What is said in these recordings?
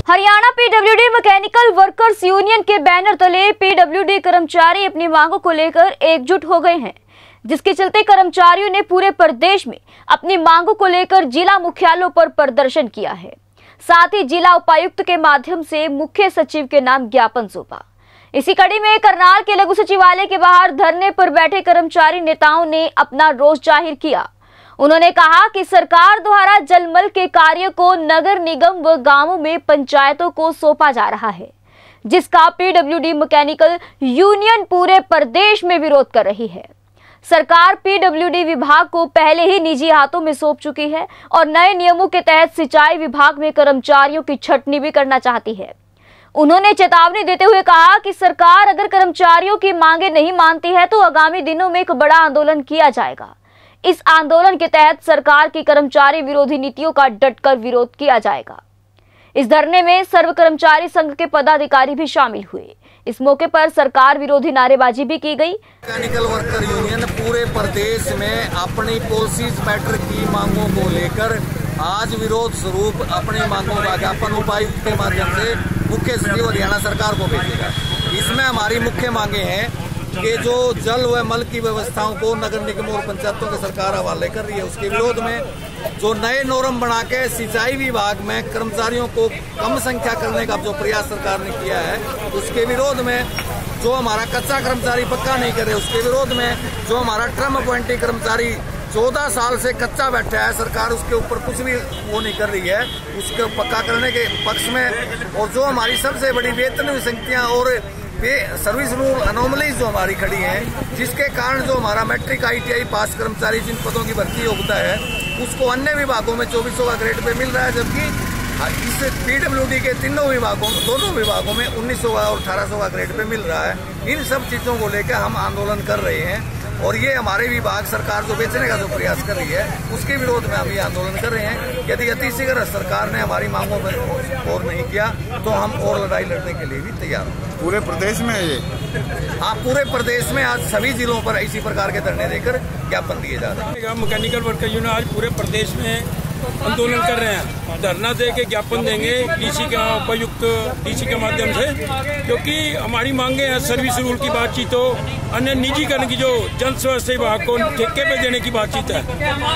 Haryana PWD mechanical workers union के banner तले PWD कर्मचारी अपनी मांगों को लेकर एकजुट हो गए हैं, जिसके चलते कर्मचारियों ने पूरे प्रदेश में अपनी मांगों को लेकर जिला मुख्यालयों पर प्रदर्शन किया है। साथ ही जिला उपायुक्त के माध्यम से मुख्य सचिव के नाम ज्ञापन सौंपा। इसी कड़ी में करनाल के लघु सचिवालय के बाहर धरने पर बैठे कर्मचारी नेताओं ने अपना रोष जाहिर किया। उन्होंने कहा कि सरकार द्वारा जलमल के कार्य को नगर निगम व गांवों में पंचायतों को सौंपा जा रहा है, जिसका पीडब्ल्यूडी मैकेनिकल यूनियन पूरे प्रदेश में विरोध कर रही है। सरकार पीडब्ल्यूडी विभाग को पहले ही निजी हाथों में सौंप चुकी है और नए नियमों के तहत सिंचाई विभाग में कर्मचारियों की छटनी भी करना चाहती है। उन्होंने चेतावनी देते हुए कहा कि सरकार अगर कर्मचारियों की मांगे नहीं मानती है तो आगामी दिनों में एक बड़ा आंदोलन किया जाएगा। इस आंदोलन के तहत सरकार की कर्मचारी विरोधी नीतियों का डटकर विरोध किया जाएगा। इस धरने में सर्व कर्मचारी संघ के पदाधिकारी भी शामिल हुए। इस मौके पर सरकार विरोधी नारेबाजी भी की गई। मैकेनिकल वर्कर यूनियन पूरे प्रदेश में अपनी पॉलिसीज मैटर की मांगों को लेकर आज विरोध स्वरूप अपनी मांगों का ज्ञापन उपायुक्त के माध्यम से मुख्य सचिव हरियाणा सरकार को भेजेगा। इसमें हमारी मुख्य मांगे हैं कि जो जल व मल की व्यवस्थाओं को नगर निगम और पंचायतों की सरकार हवाले कर रही है, उसके विरोध में जो नए नॉर्म बना के सिंचाई विभाग में कर्मचारियों को कम संख्या करने का जो प्रयास सरकार ने किया है, उसके विरोध में जो हमारा कच्चा कर्मचारी पक्का नहीं करे, उसके विरोध में जो हमारा टर्म अपॉइंटी कर्मचारी 14 साल से कच्चा बैठा है, सरकार उसके ऊपर कुछ भी वो नहीं कर रही है, उसके पक्का करने के पक्ष में। और जो हमारी सबसे बड़ी वेतन विसंगतियां और सर्विस रूल अनोमलीज जो हमारी खड़ी हैं, जिसके कारण जो हमारा मैट्रिक ITI पास कर्मचारी जिन पदों की भर्ती योग्यता है उसको अन्य विभागों में 2400 का ग्रेड पे मिल रहा है, जबकि इस पीडब्ल्यूडी के दोनों विभागों में 1900 और 1800 का ग्रेड पे मिल रहा है। इन सब चीजों को लेकर हम आंदोलन कर रहे हैं और ये हमारे विभाग सरकार जो बेचने का जो प्रयास कर रही है उसके विरोध में हम ये आंदोलन कर रहे हैं। यदि अतिशीघ्र सरकार ने हमारी मांगों पर गौर नहीं किया तो हम और लड़ाई लड़ने के लिए भी तैयार हैं। पूरे प्रदेश में है ये? हाँ, पूरे प्रदेश में आज सभी जिलों पर इसी प्रकार के धरने देकर ज्ञापन दिए जा रहे हैं। मैकेनिकल वर्कर यूनियन आज पूरे प्रदेश में आंदोलन कर रहे हैं, धरना दे के ज्ञापन देंगे डीसी का उपायुक्त डीसी के माध्यम से, क्योंकि हमारी मांगे हैं सर्विस रूल की बातचीत हो, अन्य निजीकरण की जो जन स्वास्थ्य विभाग को ठेके पे देने की बातचीत है,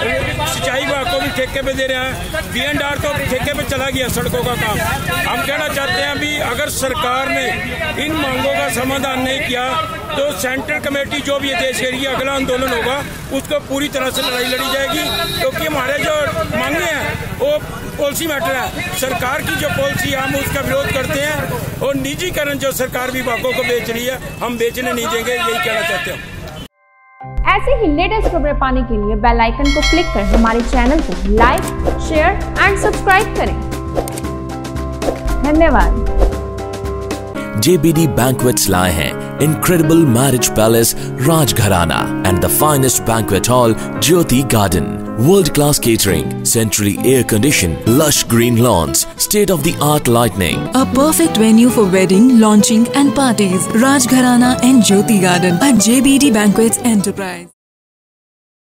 सिंचाई विभाग को भी ठेके पे दे रहे हैं, BNR तो ठेके पे चला गया सड़कों का काम। हम कहना चाहते हैं अभी अगर सरकार ने इन मांगों का समाधान नहीं किया तो सेंट्रल कमेटी जो भी देश के लिए अगला आंदोलन होगा उसको पूरी तरह से लड़ाई लड़ी जाएगी, क्योंकि हमारे जो मांगे हैं वो पॉलिसी मैटर है। सरकार की जो पॉलिसी है हम उसका विरोध करते हैं और निजीकरण जो सरकार विभागों को बेच रही है हम बेचने नहीं देंगे, यही कहना चाहते हैं। ऐसे ही लेटेस्ट खबरें पाने के लिए बेल आइकन को क्लिक कर हमारे चैनल को लाइक, शेयर एंड सब्सक्राइब करें। धन्यवाद। JBD Banquets लाए हैं incredible marriage palace Rajgharana and the finest banquet hall Jyoti Garden. World-class catering, centrally air-conditioned, lush green lawns, state-of-the-art lighting. A perfect venue for wedding, launching and parties. Rajgharana and Jyoti Garden at JBD Banquets Enterprise.